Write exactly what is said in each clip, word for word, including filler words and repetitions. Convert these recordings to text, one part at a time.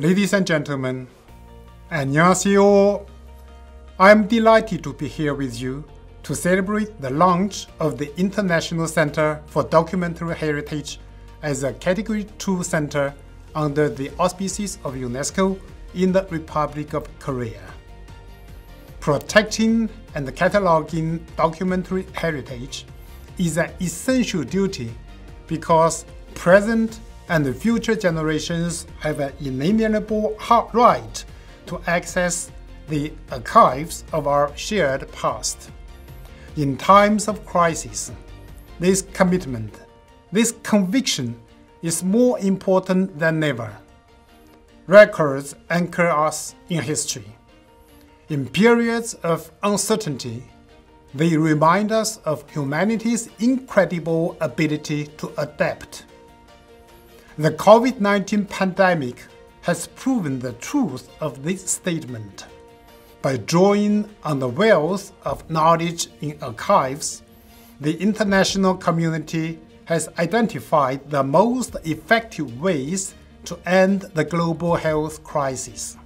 Ladies and gentlemen, 안녕하세요. I am delighted to be here with you to celebrate the launch of the International Center for Documentary Heritage as a Category two center under the auspices of UNESCO in the Republic of Korea. Protecting and cataloging documentary heritage is an essential duty because present and future generations have an inalienable right to access the archives of our shared past. In times of crisis, this commitment, this conviction is more important than ever. Records anchor us in history. In periods of uncertainty, they remind us of humanity's incredible ability to adapt. The COVID nineteen pandemic has proven the truth of this statement. By drawing on the wealth of knowledge in archives, the international community has identified the most effective ways to end the global health crisis.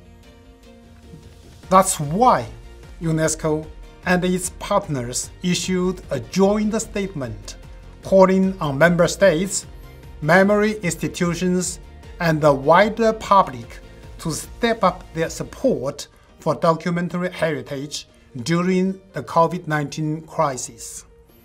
That's why UNESCO and its partners issued a joint statement calling on member states, memory institutions, and the wider public to step up their support for documentary heritage during the COVID nineteen crisis.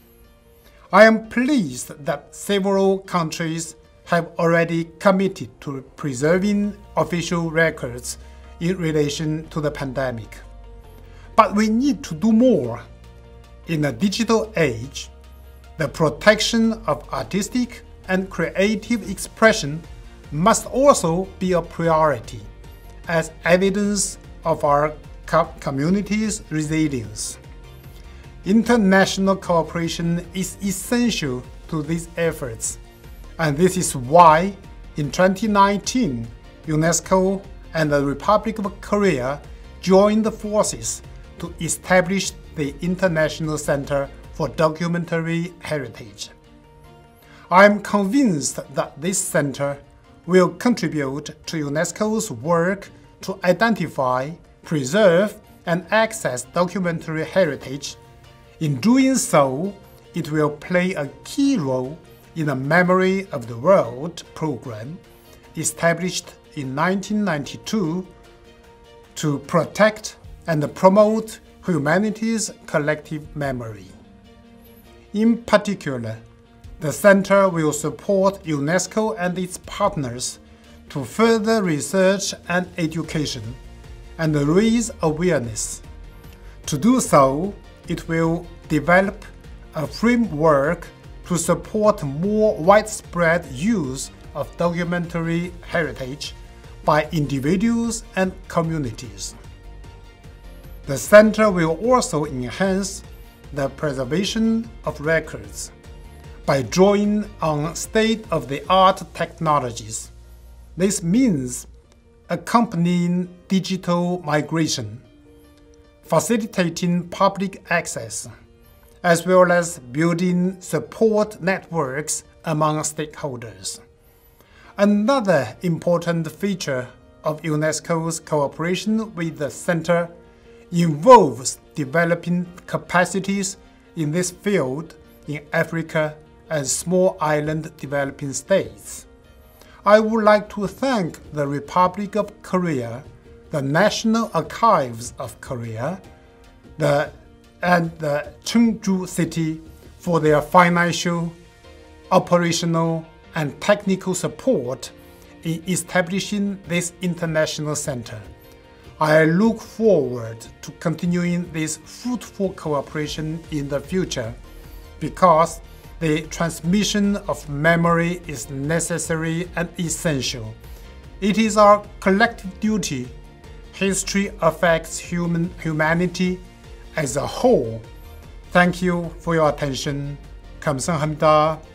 I am pleased that several countries have already committed to preserving official records in relation to the pandemic. But we need to do more. In a digital age, the protection of artistic and creative expression must also be a priority as evidence of our co community's resilience. International cooperation is essential to these efforts, and this is why in twenty nineteen, UNESCO and the Republic of Korea joined forces to establish the International Center for Documentary Heritage. I am convinced that this center will contribute to UNESCO's work to identify, preserve, and access documentary heritage. In doing so, it will play a key role in the Memory of the World program, established in nineteen ninety-two, to protect and promote humanity's collective memory. In particular, the Center will support UNESCO and its partners to further research and education and raise awareness. To do so, it will develop a framework to support more widespread use of documentary heritage by individuals and communities. The Center will also enhance the preservation of records by drawing on state-of-the-art technologies. This means accompanying digital migration, facilitating public access, as well as building support networks among stakeholders. Another important feature of UNESCO's cooperation with the Center involves developing capacities in this field in Africa and small island developing states. I would like to thank the Republic of Korea, the National Archives of Korea, the, and the Cheongju city for their financial, operational, and technical support in establishing this international center. I look forward to continuing this fruitful cooperation in the future because the transmission of memory is necessary and essential. It is our collective duty. History affects human humanity as a whole. Thank you for your attention. 감사합니다.